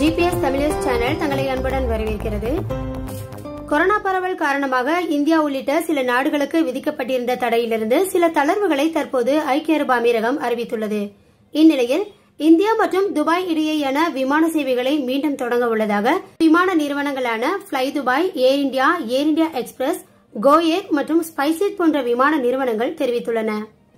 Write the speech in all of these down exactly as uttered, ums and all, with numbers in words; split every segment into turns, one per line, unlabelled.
GPS Tamil channel தங்களை அன்புடன் வரவேற்கிறது. கொரோனா பரவல் காரணமாக இந்தியா உள்ளிட்ட சில நாடுகளுக்கு விதிக்கப்பட்டிருந்த தடையிலிருந்து சில தளர்வுகளை தற்போது ஐக்கிய அரபு அமீரகம் அறிவித்துள்ளது. இந்நிலையில் இந்தியா மற்றும் துபாய் இடையேயான விமான சேவைகளை மீண்டும் தொடங்க உள்ளதாக விமான நிறுவனங்களான fly Dubai, air India, air India express, go air மற்றும் ஸ்பைஸ்ஜெட் போன்ற விமான நிறுவனங்கள் தெரிவித்துள்ளன.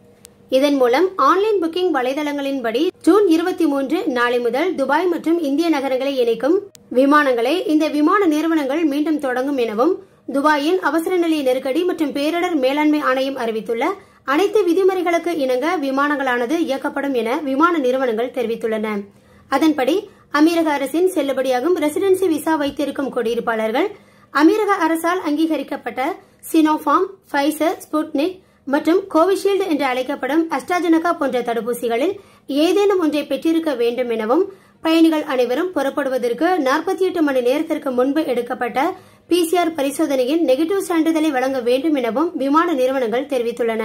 இதன் மூலம் ஆன்லைன் புக்கிங் வலைதளங்களின்படி ஜூன் இருபத்தி மூன்று நாளை முதல் துபாய் மற்றும் இந்திய நகரங்களை இணைக்கும் விமானங்களை இந்த விமான நிறுவனங்கள் மீண்டும் தொடங்கும் எனவும் துபாயின் அவசர நிலை நெருக்கடி மற்றும் பேரிடர் மேலாண்மை ஆணையம் அறிவித்துள்ள அனைத்து விதிமுறைகளுக்கு இணங்க விமானங்களானது இயக்கப்படும் என விமான நிறுவனங்கள் தெரிவித்துள்ளன. அதன்படி அமீரக அரசின் செல்லுபடியாகும் ரெசிடென்சி விசா வைத்திருக்கும் குடியிருப்பாளர்கள் அமீரக அரசால் அங்கீகரிக்கப்பட்ட சினோஃபார்ம், ஃபைசர், ஸ்புட்னிக் மற்றும் கோவிஷீல்டு என்று அழைக்கப்படும் அஸ்ட்ராஜெனகா போன்ற தடுப்பூசிகளில் ஏதேனும் ஒன்றை பெற்றிருக்க வேண்டும் எனவும் பயணிகள் அனைவரும் புறப்படுவதற்கு நாற்பத்தி எட்டு மணி நேரத்திற்கு முன்பு எடுக்கப்பட்ட பிசிஆர் பரிசோதனையின் நெகட்டிவ் சான்றிதழை வழங்க வேண்டும் எனவும் விமான நிறுவனங்கள் தெரிவித்துள்ளன.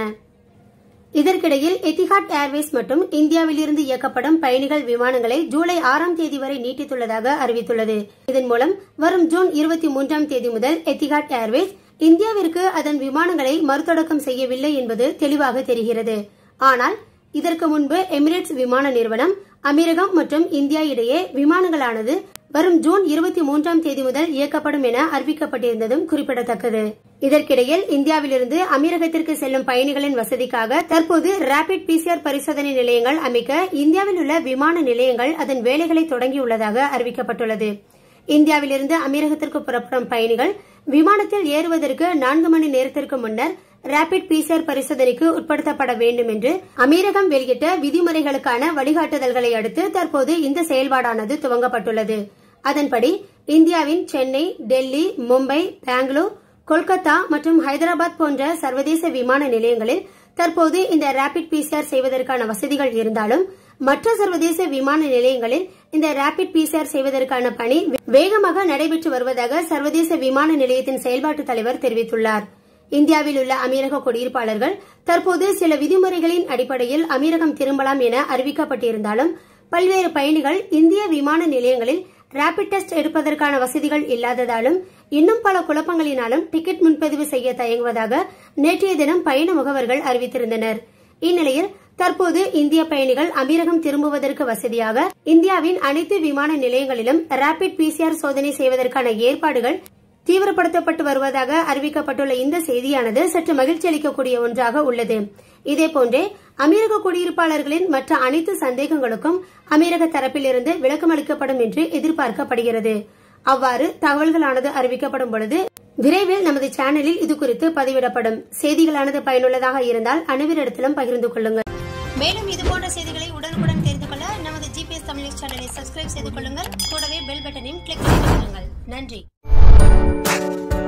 இதற்கிடையில் எத்திஹாட் ஏர்வேஸ் மற்றும் இந்தியாவில் இருந்து இயக்கப்படும் பயணிகள் விமானங்களை ஜூலை ஆறாம் தேதி வரை நீட்டித்துள்ளதாக அறிவித்துள்ளது. இதன் மூலம் வரும் ஜூன் இருபத்தி மூன்றாம் தேதி முதல் எத்திஹாட் ஏர்வேஸ் இந்தியாவிற்கு அதன் விமானங்களை மறுதொடக்கம் செய்யவில்லை என்பது தெளிவாக தெரிகிறது. ஆனால் இதற்கு முன்பு எமிரேட்ஸ் விமான நிறுவனம் அமீரகம் மற்றும் இந்தியா இடையே விமானங்களானது வரும் ஜூன் இருபத்தி மூன்றாம் தேதி முதல் இயக்கப்படும் என அறிவிக்கப்பட்டிருந்ததும் குறிப்பிடத்தக்கது. இதற்கிடையில் இந்தியாவிலிருந்து அமீரகத்திற்கு செல்லும் பயணிகளின் வசதிக்காக தற்போது ரேபிட் பிசிஆர் பரிசோதனை நிலையங்கள் அமைக்க இந்தியாவில் உள்ள விமான நிலையங்கள் அதன் வேலைகளை தொடங்கியுள்ளதாக அறிவிக்கப்பட்டுள்ளது. இந்தியாவிலிருந்து அமீரகத்திற்கு புறப்படும் பயணிகள் விமானத்தில் ஏறுவதற்கு நான்கு மணி நேரத்திற்கு முன்னர் ரேபிட் பிசிஆர் பரிசோதனைக்கு உட்படுத்தப்பட வேண்டும் என்று அமீரகம் வெளியிட்ட விதிமுறைகளுக்கான வழிகாட்டுதல்களை அடுத்து தற்போது இந்த செயல்பாடானது துவங்கப்பட்டுள்ளது. அதன்படி இந்தியாவின் சென்னை, டெல்லி, மும்பை, பெங்களூர், கொல்கத்தா மற்றும் ஹைதராபாத் போன்ற சர்வதேச விமான நிலையங்களில் தற்போது இந்த ரேபிட் பிசிஆர் செய்வதற்கான வசதிகள் இருந்தாலும் மற்ற சர்வதேச விமான நிலையங்களில் இந்த ரேபிட் பிசிஆர் செய்வதற்கான பணி வேகமாக நடைபெற்று வருவதாக சர்வதேச விமான நிலையத்தின் செயல்பாட்டு தலைவர் தெரிவித்துள்ளார். இந்தியாவில் உள்ள அமீரக குடியிருப்பாளர்கள் தற்போது சில விதிமுறைகளின் அடிப்படையில் அமீரகம் திரும்பலாம் என அறிவிக்கப்பட்டிருந்தாலும் பல்வேறு பயணிகள் இந்திய விமான நிலையங்களில் ரேபிட் டெஸ்ட் எடுப்பதற்கான வசதிகள் இல்லாததாலும் இன்னும் பல குழப்பங்களினாலும் டிக்கெட் முன்பதிவு செய்ய தயங்குவதாக நேற்றைய தினம் பயண முகவர்கள் அறிவித்திருந்தனர். இந்நிலையில் தற்போது இந்திய பயணிகள் அமீரகம் திரும்புவதற்கு வசதியாக இந்தியாவின் அனைத்து விமான நிலையங்களிலும் ரேபிட் பிசிஆர் சோதனை செய்வதற்கான ஏற்பாடுகள் தீவிரப்படுத்தப்பட்டு வருவதாக அறிவிக்கப்பட்டுள்ள இந்த செய்தியானது சற்று மகிழ்ச்சி அளிக்கக்கூடிய ஒன்றாக உள்ளது. இதேபோன்றே அமீரக குடியிருப்பாளர்களின் மற்ற அனைத்து சந்தேகங்களுக்கும் அமீரக தரப்பிலிருந்து விளக்கம் அளிக்கப்படும் என்று எதிர்பார்க்கப்படுகிறது. அவ்வாறு தகவல்களானது அறிவிக்கப்படும் பொழுது விரைவில் நமது சேனலில் இது குறித்து பதிவிடப்படும். செய்திகளானது பயனுள்ளதாக இருந்தால் அனைவரிடத்திலும் பகிர்ந்து கொள்ளுங்கள். மேலும் இதுபோன்ற செய்திகளை உடனுக்குடன் தெரிந்து கொள்ள நமது ஜிபிஎஸ் தமிழ் சேனலை சப்ஸ்கிரைப் செய்து கொள்ளுங்கள். கூடவே பெல் பட்டனையும் கிளிக் செய்து கொள்ளுங்கள். நன்றி.